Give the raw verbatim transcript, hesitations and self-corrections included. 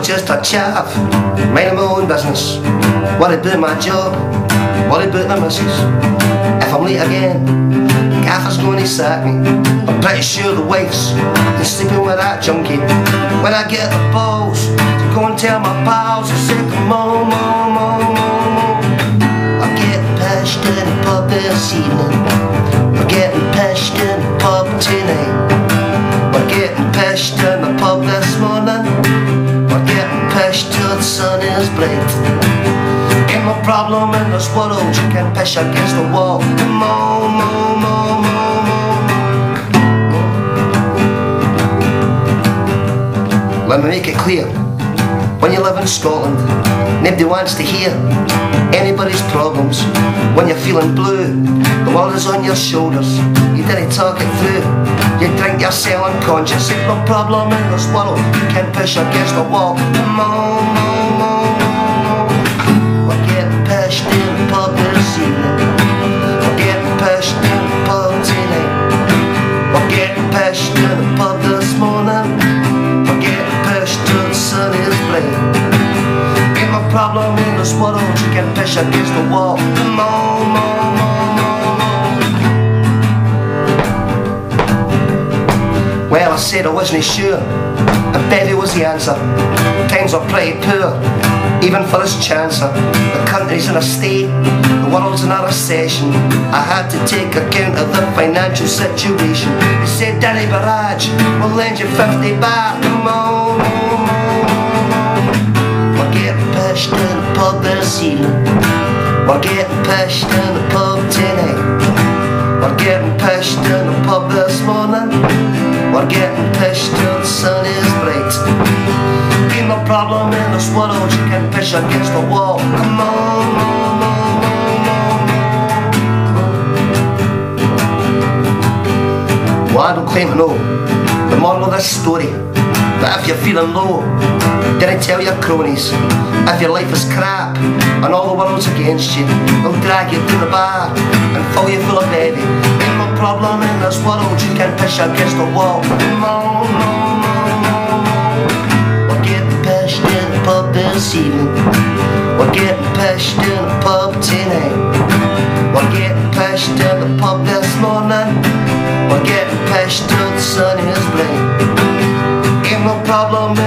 was just a chav, minding my own business. Worried about my job, worried about my missus. If I'm late again, Gaffer's going to sack me. I'm pretty sure the wife's been sleeping with that junkie. When I get the balls to go and tell my pals, I say, come on, mom, mom, mom. I'm getting pished in the pub this evening. We're getting pished in the pub tonight. We're getting pished in the pub this morning. We're getting pished till the sun is bright. Ain't no problem in this world, you can pish against the wall. Come on, mo, mo, mo, mo. Let me make it clear, when you live in Scotland, nobody wants to hear anybody's problems. When you're feeling blue, the world is on your shoulders. You didn't talk it through, you drink yourself unconscious. Ain't no problem in this world, you can push against the wall. Come on, mo, mo, mo. We're getting pushed in the pub this evening. We're getting pushed in the pub tonight. We're getting pushed in the pub this morning. We're getting pushed till the sun is bright. Ain't no problem in this world, you can push against the wall. Come on, mo, mo, mo, mo. Well, I said I wasn't sure, and Betty was the answer. Times are pretty poor, even for this chancer. The country's in a state, the world's in a recession. I had to take account of the financial situation. They said, Danny Barrage, we'll lend you fifty back. Come on, we're getting pished in the pub this evening. We're getting pished in the pub tonight. We're getting pished in the pub this morning. We're getting pished till the sun is bright. Ain't no problem in this world, you can pish against the wall. Come on, mo, mo, mo, mo. Well, I don't claim to know the moral of this story, but if you're feeling low, didn't tell your cronies. If your life is crap and all the world's against you, they'll drag you to the bar and fill you full of baby. Ain't no problem in this world, you can pish against the wall. Come on, mo, mo, mo, mo. We're getting pished in the pub this evening. We're getting pished in the pub tonight. We're getting pished in the pub this morning. We're getting pished till the sun is bright. Ain't no problem